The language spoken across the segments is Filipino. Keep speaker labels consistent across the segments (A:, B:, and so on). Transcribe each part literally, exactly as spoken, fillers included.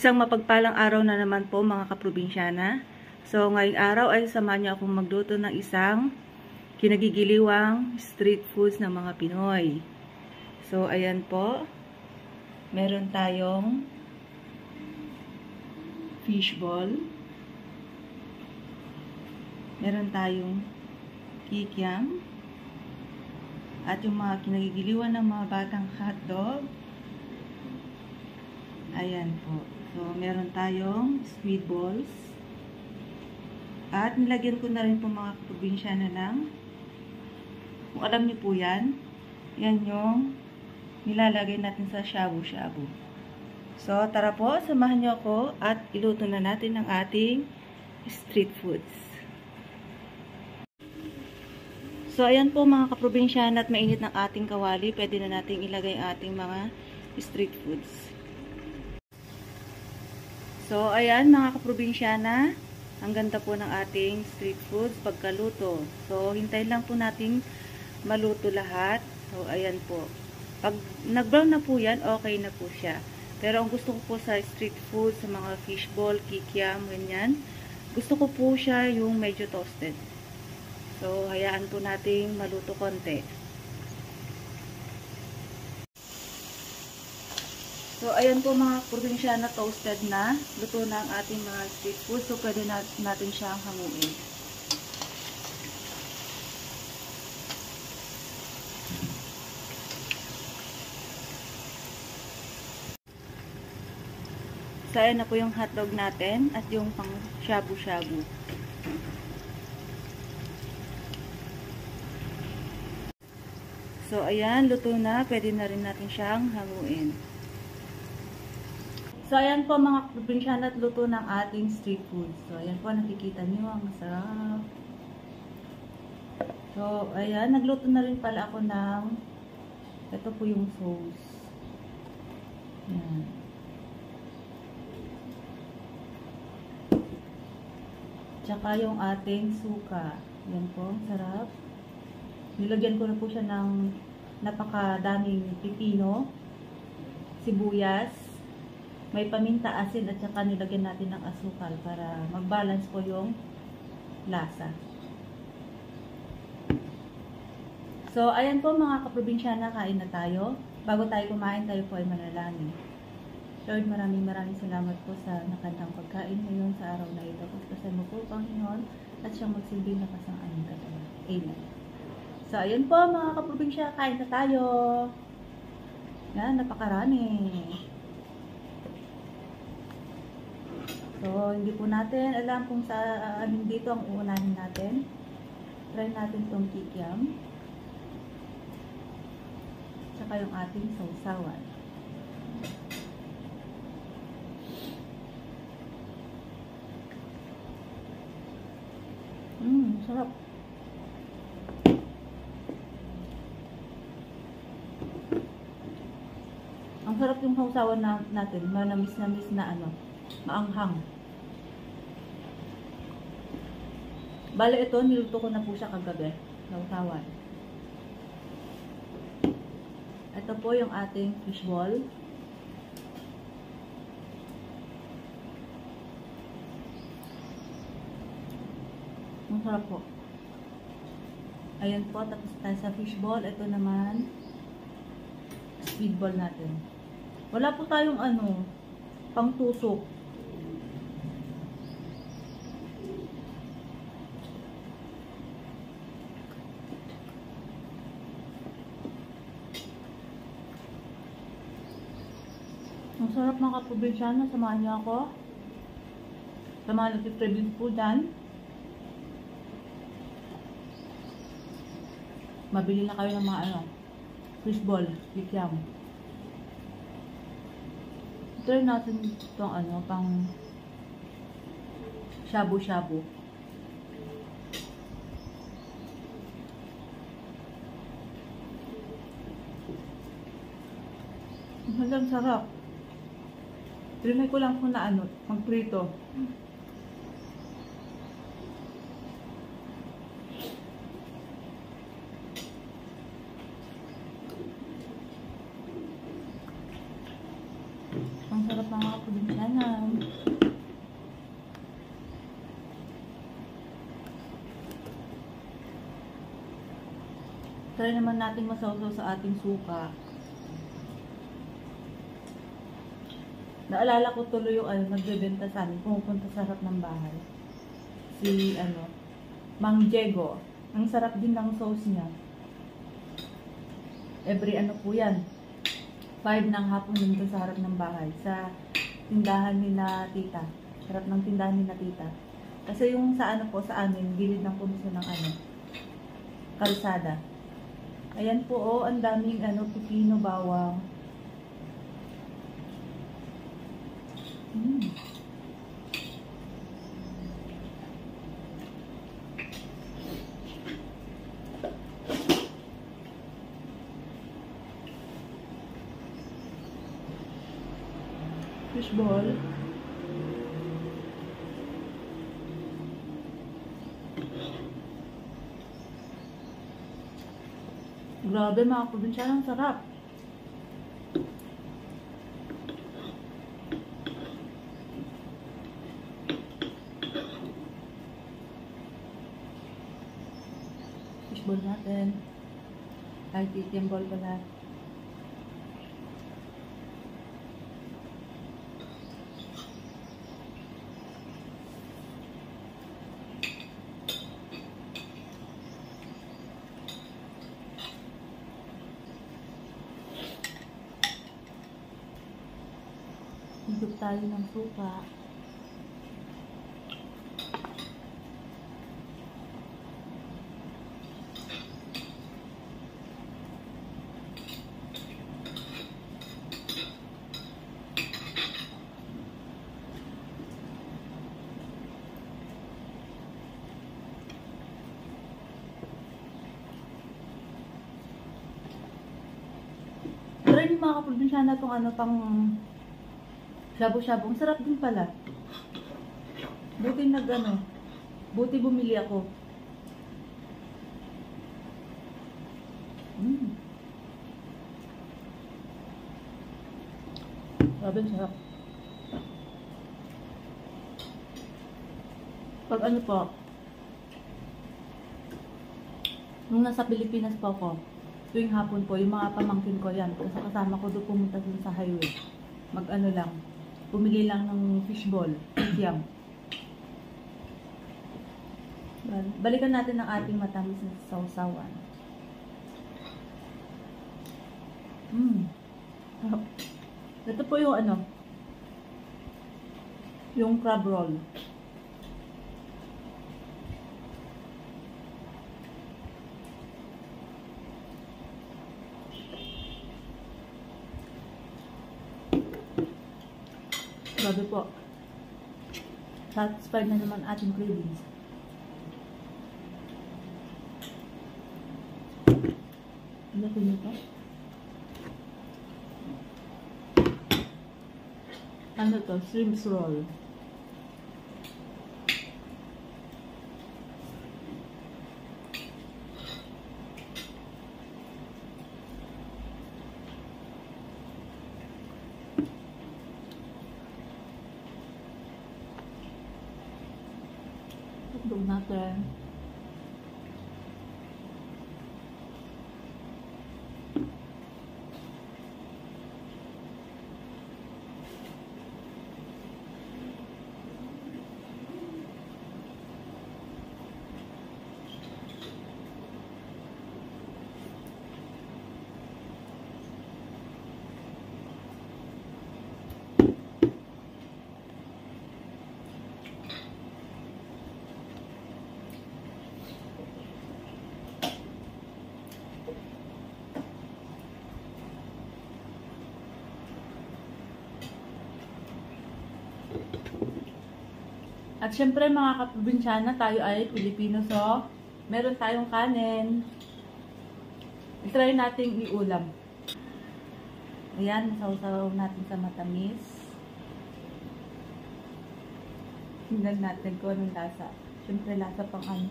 A: Isang mapagpalang araw na naman po mga kaprobinsyana. So ngayong araw ay samahan niyo akong magluto ng isang kinagigiliwang street foods ng mga Pinoy. So ayan po, meron tayong fishball, meron tayong kikiam, at yung mga kinagigiliwan ng mga batang hotdog. Ayan po. So, meron tayong squid balls. At nilagyan ko na rin po mga probinsyana ng, kung alam niyo po yan, yan yung nilalagay natin sa shabu-shabu. So, tara po, samahan niyo ako at iluto na natin ang ating street foods. So, ayan po mga kaprobinsyana at mainit ng ating kawali. Pwede na natin ilagay ang ating mga street foods. So, ayan mga kaprobinsyana, ang ganda po ng ating street foods pagkaluto. So, hintayin lang po natin maluto lahat. So, ayan po. Pag nag-brown na po yan, okay na po siya. Pero ang gusto ko po sa street food, sa mga fishball, kikiam, ganyan, gusto ko po siya yung medyo toasted. So, hayaan po nating maluto konti. So, ayan po mga probinsyana, toasted na. Luto na ang ating mga street food. So, pwede natin siyang hanguin. So, ayan na po yung hotdog natin at yung pang shabu-shabu. So, ayan, luto na. Pwede na rin natin siyang hanguin. So, ayan po mga probinsyana at luto ng ating street food. So, ayan po, nakikita niyo ang sarap. So, ayan, nagluto na rin pala ako ng, ito po yung sauce. Ayan. Tsaka yung ating suka. Ayan po, sarap. Nilagyan ko na po siya ng napakadaming pipino, sibuyas, may paminta, asin, at saka nilagyan natin ng asukal para mag-balance po yung lasa. So, ayan po mga kaprobinsyana, kain na tayo. Bago tayo kumain, tayo po ay manalangin. Lord, maraming maraming salamat po sa nakandang pagkain ngayon sa araw na ito. Pagpasan mo po, Panginoon, at siyang magsilbing lakas ng aming katawan. Amen. So, ayan po mga kaprobinsyana, kain na tayo. Yan, napakarami. So, hindi po natin alam kung sa amin dito ang uunahin natin. Try natin itong kikiam. Tsaka yung ating sausawan. Mmm, sarap. Ang sarap yung sausawan na, natin. Manamis-namis na ano. Maanghang. Bale, ito, niluto ko na po siya kagabi. Sausawan. Ito po yung ating fishball. Ang sarap po. Ayan po, tapos tayo sa fishball. Ito naman, squid ball natin. Wala po tayong ano, pang tusok. Ang sarap mga kaprobinsyana, samahan niyo ako. Sa mga nagtitribute po dyan. Mabili na kayo ng mga ano, fishball, kikiam. Try natin itong ano, pang shabu-shabu. Ang sarap. Trinay ko lang kung na ano, magprito. sarap mga kaprobinsyana. Try naman natin masawsaw sa ating suka. Naalala ko tuloy yung ano, nagbebenta sa amin, pumupunta sa harap ng bahay. Si, ano, Mang Diego. Ang sarap din ng sauce niya. Every ano po yan, five ng hapon dito sa harap ng bahay. Sa tindahan ni na tita. Sarap ng tindahan ni na tita. Kasi yung sa ano po, sa amin, gilid ng puno ng ano, kalsada. Ayan po, oh, ang daming ano, pipino, bawang. Mm. Fishball. Grabe mga probinsya, ang sarap. Fishball natin. Kahit itim ball pala. Higop tayo ng suka. Try niyo mga kaprobinsyana itong ano pang shabu-shabu. Ang sarap din pala. Buti nag ano, buti bumili ako. Mm. Grabe, sarap. Pag ano po, nung nasa Pilipinas po ako, tuwing hapon po, yung mga pamangkin ko yan, kasi kasama ko doon pumunta dun sa highway. Mag ano lang, pumili lang ng fishball, yum. Balikan natin ang ating matamis na sausawan. Mm. Ito po yung ano, yung crab roll. Grabe po. Satisfied na naman ating cravings. Ano po nito? Ano to? Shrimp roll. Hotdog natin. At syempre mga kaprobinsyana, tayo ay Pilipino, so meron tayong kanin. I-try natin iulam. Ayan, masawsaw natin sa matamis. Tingnan natin kung anong lasa. Syempre lasa pang ano.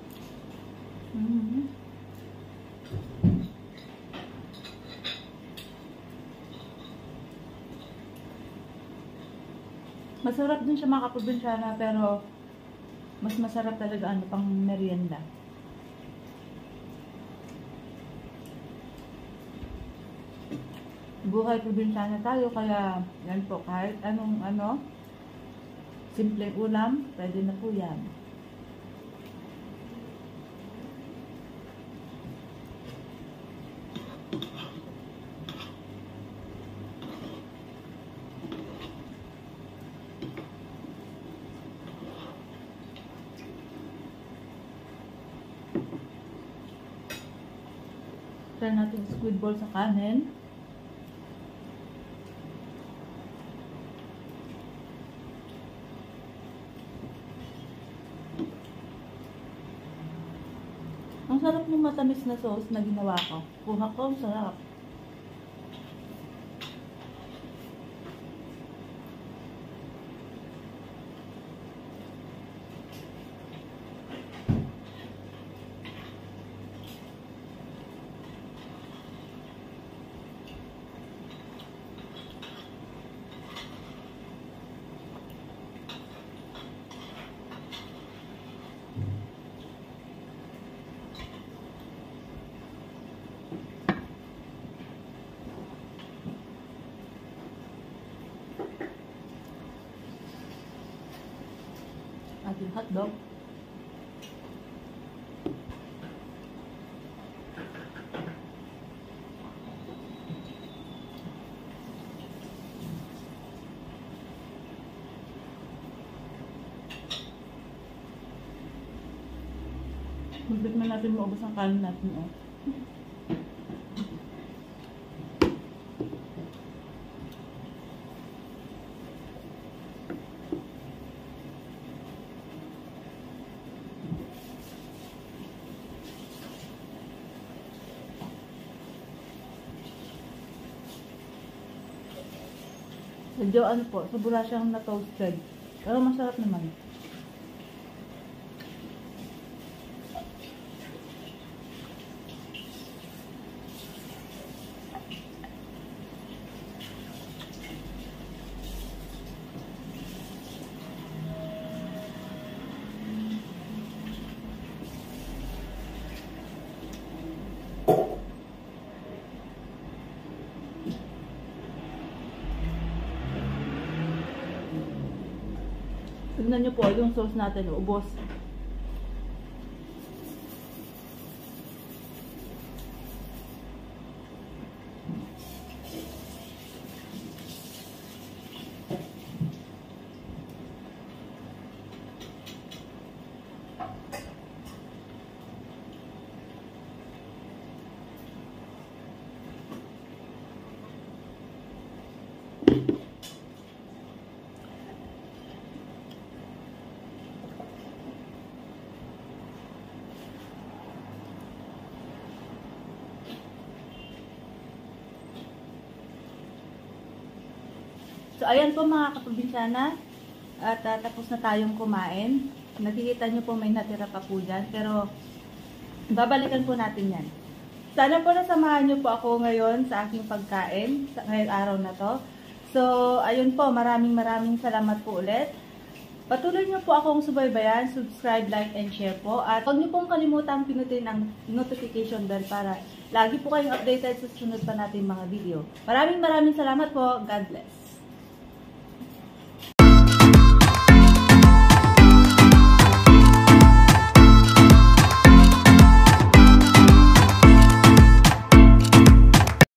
A: Mm-hmm. Masarap din siya mga kaprobinsyana, pero mas masarap talaga ano, pang merienda. Buhay probinsyana tayo, kaya yan po, kahit anong ano, simpleng ulam, pwede na po yan. Try natin squid ball sa kanin. Ang sarap ng matamis na sauce na ginawa ko. Kuha ko, ang sarap. Ating hotdog. Magbit na natin maubos ang kanin natin, oh. Medyo ano po, sobra siyang na-toasted. Pero masarap naman. Tignan nyo po, yung sauce natin, ubos. So, ayan po mga kaprobinsyana. At uh, tapos na tayong kumain. Nakikita nyo po may natira pa po dyan. Pero, babalikan po natin yan. Sana po nasamahan nyo po ako ngayon sa aking pagkain. Sa ngayong araw na to. So, ayun po. Maraming maraming salamat po ulit. Patuloy nyo po akong subaybayan. Subscribe, like, and share po. At huwag nyo pong kalimutang pinutin ang notification bell para lagi po kayong updated sa sunod pa natin mga video. Maraming maraming salamat po. God bless.